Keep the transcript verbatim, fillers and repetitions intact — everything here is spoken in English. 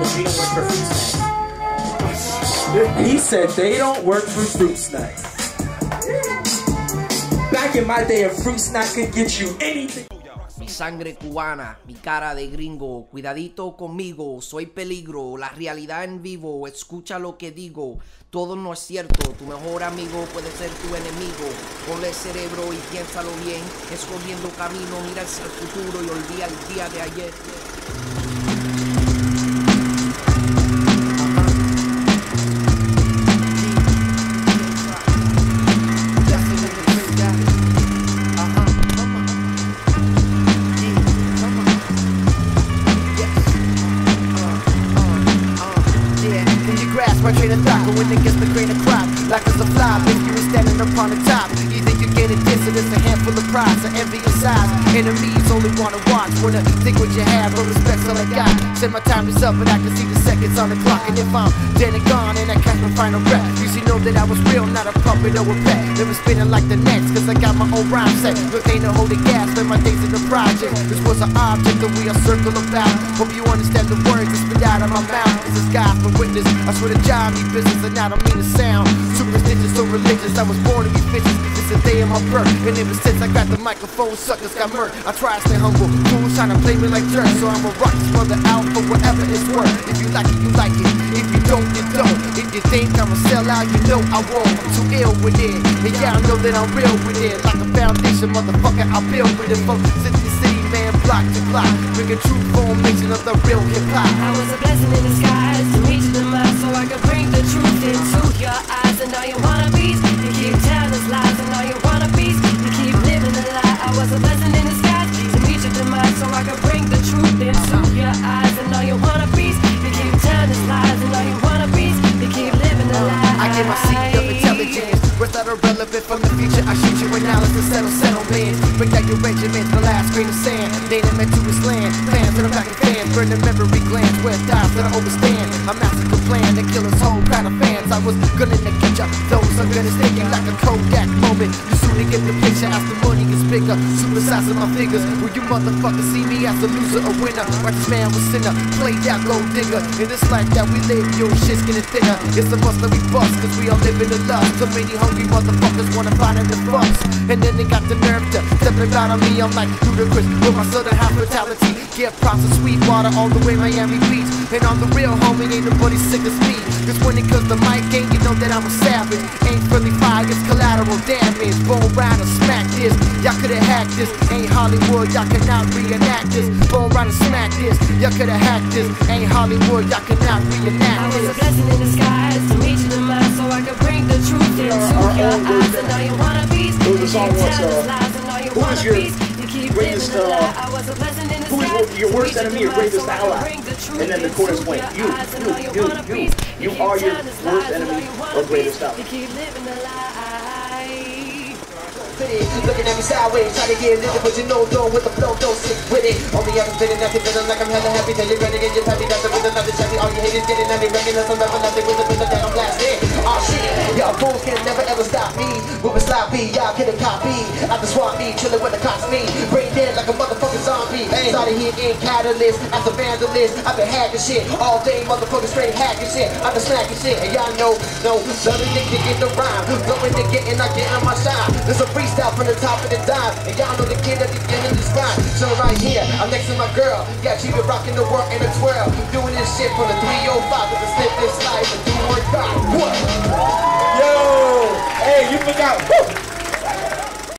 we don't work for fruit snacks. He said they don't work for fruit snacks. Back in my day, a fruit snack could get you anything. Mi sangre cubana, mi cara de gringo, cuidadito conmigo, soy peligro, la realidad en vivo, escucha lo que digo, todo no es cierto, tu mejor amigo puede ser tu enemigo, ponle cerebro y piénsalo bien, escogiendo camino, mira hacia el futuro y olvida el día de ayer. My train of thought going against the grain of crop. Like as a fly, if you were standing upon the top. Either you get it this or it's a handful of prize. Or envy your size. Enemies only wanna watch. Wanna think what you have, but respect's all I got. Said my time is up, but I can see the seconds on the clock. And if I'm dead and gone and I catch my final breath, you should know that I was real, not a puppet or a pet. Never spinning like the next, cause I got my own rhyme set. Look, ain't no holding gas, spend my days in the project. This was an object that we all circle about. Hope you understand the words that spit out of my mouth. This is God for witness. I swear to John, me business, and I don't mean to sound superstitious or religious. I was born to be vicious. It's the day of my birth, and ever since I got the microphone, suckers got murked. I try to stay humble, fools trying to play me like dirt. So I'ma rock this mother out for whatever it's worth. If you like it, you like it. If you don't, you don't. If you think I'ma sell out, you know I won't. I'm too ill with it, and y'all know that I'm real with it. Like a foundation, motherfucker, I build with it. From city to city, man, block to block, bringing true formation of the real hip hop. I was a blessing in disguise to reach the mind, so I could bring the truth into your eyes. And all you wannabes, you keep telling us lies. And all you wannabes, you keep living a lie. I was a blessing in disguise to reach your demise, so I could bring the truth into your eyes. And all you wannabes, you keep telling us lies. And all you wannabes, you keep living a lie. I get my seat of intelligence. Words that are relevant from the future. I shoot you with knowledge to settle settlements. Bring down your regiment, the last grain of sand. They done meant to his land. Fans that are back and fans. Burn the memory glands. Where dives that I overstand. A massacre plan to kill his whole crowd of fans. I was gonna catch up those I'm gonna stick you like a Kodak moment. You soon to get the picture as the money gets bigger. Supersizing my figures. Will you motherfuckers see me as a loser or winner? Righteous man was sinner. Played out gold digger. In this life that we live, your shit's getting thinner. It's a must that we bust, cause we all live in the love. So many hungry motherfuckers wanna find in the fucks. And then they got the nerve to step out on me. I'm like ludicrous with my southern hospitality. Get props of sweet water all the way Miami Beach. And on the real, homie, ain't nobody sick as me. Cause when it comes to my game, you know that I'm a savage. Ain't friendly fire, it's collateral damage. Bone round and smack this. Y'all could've hacked this. Ain't Hollywood, y'all cannot reenact this. Bone round and smack this. Y'all could've hacked this. Ain't Hollywood, y'all cannot reenact this. I was a blessing in disguise to reach the mind, so I could bring the truth into your eyes. And all you wannabes, you keep telling us lies. And all you wannabes, you keep living a lie. I was a blessing in disguise. Who is your worst enemy, your greatest ally? And then the chorus went, you, you, you, you. You are your worst enemy or greatest ally. You keep living a lie. Looking at me sideways, trying to get lit, but you know, don't with the flow, don't stick with it. Only I'm feeling nothing, feeling like I'm hella happy. Tell you ready, get your happy, nothing with another chubby. All you haters getting at me, bringing us some level, nothing with the pistol that I'm blasting. Oh shit, y'all fools can never ever stop me. Moving sloppy, y'all couldn't copy. I just want me, chilling with the cops me. Brain dead like a motherfucking zombie. Started hitting catalyst, as a vandalist. I've been hacking shit all day, motherfucking straight hacking shit. I've been smacking shit, and y'all know, no, loving to get the rhyme. Blowing to get and I get on my shine. There's a freestyle from the top of the dime, and y'all know the kid at the end of the spine. So right here, I'm next to my girl. Yeah, she been rocking the work in the twirl. Doing this shit from the three oh five with the slip this life and do more God. What? Yo, hey, you forgot. Woo.